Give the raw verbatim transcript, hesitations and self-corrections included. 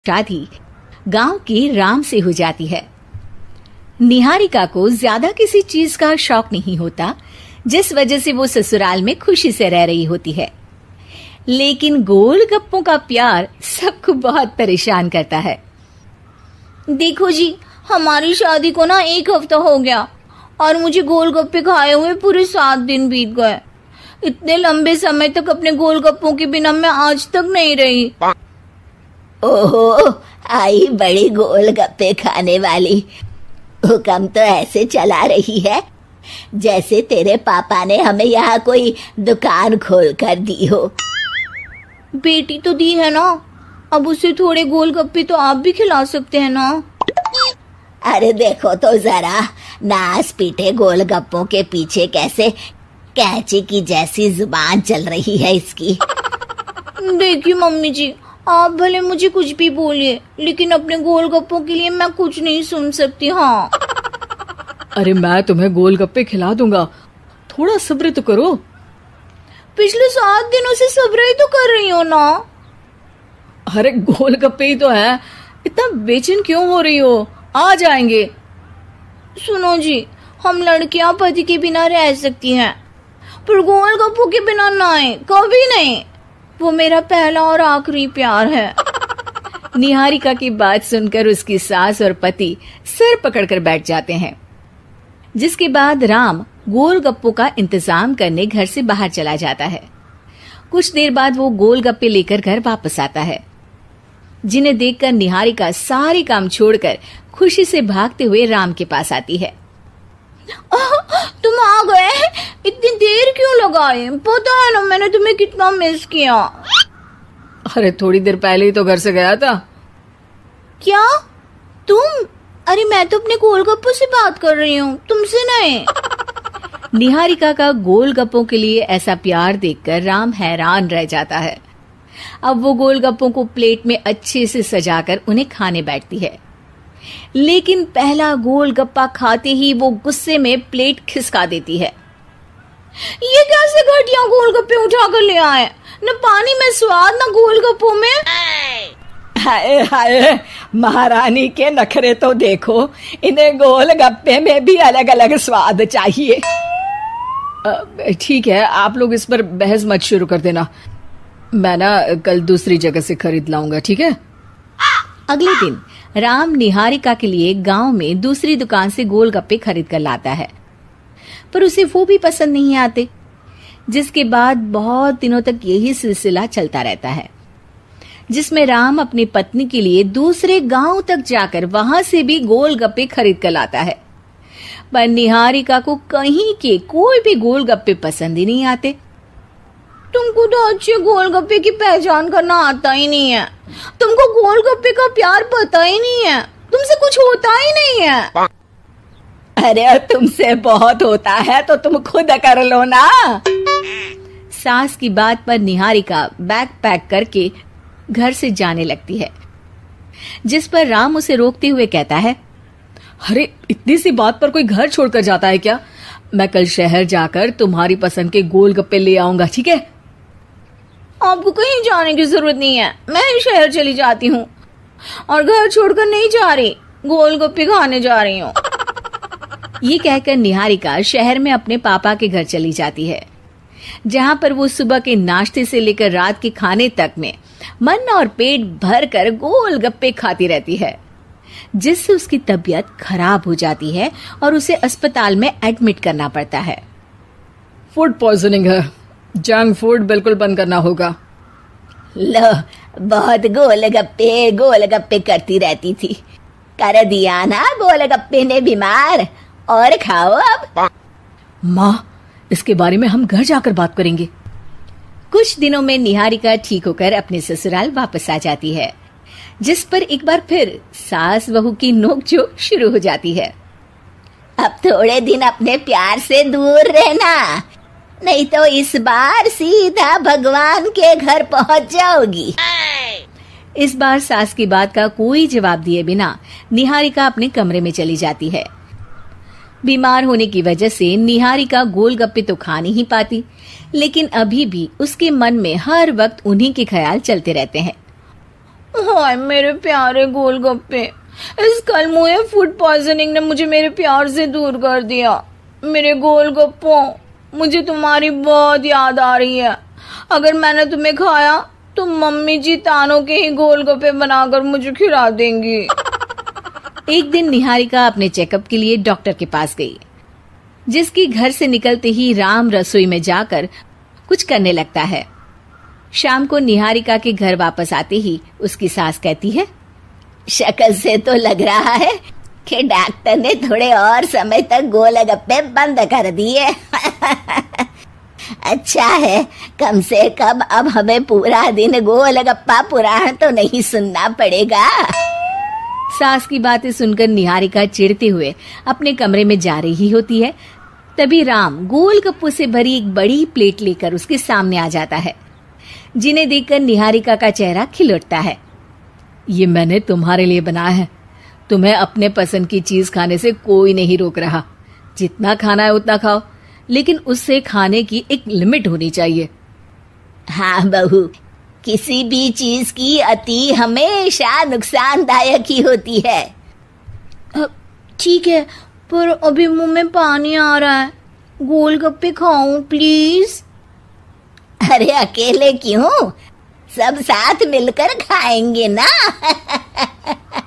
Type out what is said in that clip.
शादी गांव के राम से हो जाती है। निहारिका को ज्यादा किसी चीज का शौक नहीं होता, जिस वजह से वो ससुराल में खुशी से रह रही होती है। लेकिन गोलगप्पों का प्यार सबको बहुत परेशान करता है। देखो जी, हमारी शादी को ना एक हफ्ता हो गया और मुझे गोलगप्पे खाए हुए पूरे सात दिन बीत गए। इतने लंबे समय तक अपने गोलगप्पों के बिना मैं आज तक नहीं रही। ओहो, आई बड़ी गोलगप्पे खाने वाली। हुक्म तो ऐसे चला रही है जैसे तेरे पापा ने हमें यहाँ कोई दुकान खोल कर दी हो। बेटी तो दी है ना, अब उसे थोड़े गोलगप्पे तो आप भी खिला सकते हैं ना। अरे देखो तो जरा, नास पीटे गोलगप्पों के पीछे कैसे कैंची की जैसी जुबान चल रही है इसकी। देखिए मम्मी जी, आप भले मुझे कुछ भी बोलिए, लेकिन अपने गोलगप्पों के लिए मैं कुछ नहीं सुन सकती। हाँ, अरे मैं तुम्हें गोलगप्पे खिला दूंगा, थोड़ा सब्र तो करो। पिछले सात दिनों से सब्र ही तो कर रही हो ना। अरे गोलगप्पे ही तो है, इतना बेचैन क्यों हो रही हो? आ जाएंगे। सुनो जी, हम लड़कियां पति के बिना रह सकती हैं, पर गोलगप्पों के बिना नहीं, कभी नहीं। वो मेरा पहला और आखिरी प्यार है। निहारिका की बात सुनकर उसकी सास और पति सिर पकड़कर बैठ जाते हैं। जिसके बाद राम गोलगप्पों का इंतजाम करने घर से बाहर चला जाता है। कुछ देर बाद वो गोलगप्पे लेकर घर वापस आता है, जिन्हें देखकर निहारिका सारे काम छोड़कर खुशी से भागते हुए राम के पास आती है। तुम आ गए? इतनी देर क्यों लगाए? पता है ना मैंने तुम्हें कितना मिस किया। अरे थोड़ी देर पहले ही तो घर से गया था। क्या तुम? अरे मैं तो अपने गोलगप्पों से बात कर रही हूँ, तुमसे नहीं। निहारिका का गोलगप्पों के लिए ऐसा प्यार देखकर राम हैरान रह जाता है। अब वो गोलगप्पों को प्लेट में अच्छे से सजाकर उन्हें खाने बैठती है, लेकिन पहला गोलगप्पा खाते ही वो गुस्से में प्लेट खिसका देती है। ये कैसे घटिया गोलगप्पे उठा कर ले आए? न पानी में स्वाद, न गोलगप्पों में। हाय हाय, महारानी के नखरे तो देखो, इन्हें गोलगप्पे में भी अलग अलग स्वाद चाहिए। ठीक है, आप लोग इस पर बहस मत शुरू कर देना, मैं ना कल दूसरी जगह से खरीद लाऊंगा, ठीक है? अगले दिन राम निहारिका के लिए गांव में दूसरी दुकान से गोलगप्पे खरीद कर लाता है, पर उसे वो भी पसंद नहीं आते। जिसके बाद बहुत दिनों तक यही सिलसिला चलता रहता है, जिसमें राम अपनी पत्नी के लिए दूसरे गांव तक जाकर वहां से भी गोलगप्पे खरीद कर लाता है, पर निहारिका को कहीं के कोई भी गोलगप्पे पसंद ही नहीं आते। तुमको तो अच्छे गोलगप्पे की पहचान करना आता ही नहीं है। तुमको गोलगप्पे का प्यार पता ही नहीं है, तुमसे कुछ होता ही नहीं है। अरे तुमसे बहुत होता है तो तुम खुद कर लो ना। सास की बात पर निहारिका बैग पैक करके घर से जाने लगती है, जिस पर राम उसे रोकते हुए कहता है, अरे इतनी सी बात पर कोई घर छोड़कर जाता है क्या? मैं कल शहर जाकर तुम्हारी पसंद के गोलगप्पे ले आऊंगा, ठीक है? आपको कहीं जाने की जरूरत नहीं है, मैं ही शहर चली जाती हूँ और घर छोड़कर नहीं जा रही, गोलगप्पे खाने जा रही हूँ। ये कहकर निहारिका शहर में अपने पापा के घर चली जाती है, जहाँ पर वो सुबह के नाश्ते से लेकर रात के खाने तक में मन और पेट भर कर गोलगप्पे खाती रहती है, जिससे उसकी तबीयत खराब हो जाती है और उसे अस्पताल में एडमिट करना पड़ता है। फूड पॉइजनिंग है, जंक फूड बिल्कुल बंद करना होगा। लो, बहुत गोलगप्पे गोलगप्पे करती रहती थी, कर दिया ना गोलगप्पे ने बीमार। और खाओ अब। माँ, इसके बारे में हम घर जाकर बात करेंगे। कुछ दिनों में निहारिका ठीक होकर अपने ससुराल वापस आ जाती है, जिस पर एक बार फिर सास बहू की नोकझोंक शुरू हो जाती है। अब थोड़े दिन अपने प्यार से दूर रहना, नहीं तो इस बार सीधा भगवान के घर पहुंच जाओगी। इस बार सास की बात का कोई जवाब दिए बिना निहारिका अपने कमरे में चली जाती है। बीमार होने की वजह से निहारिका गोलगप्पे तो खा नहीं पाती, लेकिन अभी भी उसके मन में हर वक्त उन्हीं के ख्याल चलते रहते हैं हाय मेरे प्यारे गोलगप्पे, इस कल मुझे फूड पॉइजनिंग ने मुझे मेरे प्यार से दूर कर दिया। मेरे गोलगप्पों, मुझे तुम्हारी बहुत याद आ रही है। अगर मैंने तुम्हें खाया तो मम्मी जी तानों के ही गोलगप्पे बनाकर मुझे खिला देंगी। एक दिन निहारिका अपने चेकअप के लिए डॉक्टर के पास गई, जिसकी घर से निकलते ही राम रसोई में जाकर कुछ करने लगता है। शाम को निहारिका के घर वापस आते ही उसकी सास कहती है, शक्ल से तो लग रहा है कि डॉक्टर ने थोड़े और समय तक गोलगप्पे बंद कर दिए। अच्छा है, कम से कम अब हमें पूरा दिन गोलगप्पा पुराण तो नहीं सुनना पड़ेगा। सास की बातें सुनकर निहारिका चिढ़ते हुए अपने कमरे में जा रही होती है। तभी राम गोलगप्पों से भरी एक बड़ी प्लेट लेकर उसके सामने आ जाता है, जिन्हें देखकर निहारिका का चेहरा खिल उठता है। ये मैंने तुम्हारे लिए बनाया है। तुम्हें अपने पसंद की चीज खाने से कोई नहीं रोक रहा। जितना खाना है उतना खाओ, लेकिन उससे खाने की एक लिमिट होनी चाहिए। हाँ बहू, किसी भी चीज की अति हमेशा नुकसानदायक ही होती है। ठीक है, पर अभी मुंह में पानी आ रहा है। गोलगप्पे खाऊं प्लीज? अरे अकेले क्यों, सब साथ मिलकर खाएंगे ना।